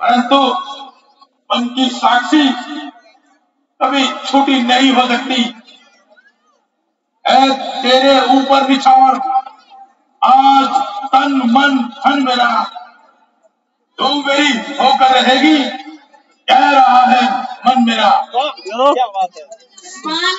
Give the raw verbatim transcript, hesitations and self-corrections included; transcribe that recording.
परंतु उनकी साक्षी कभी छूटी नहीं हो सकती। ऐ तेरे ऊपर निछावर आज तन मन धन मेरा, तू मेरी होकर रहेगी, कह रहा है मन मेरा। क्या बात है।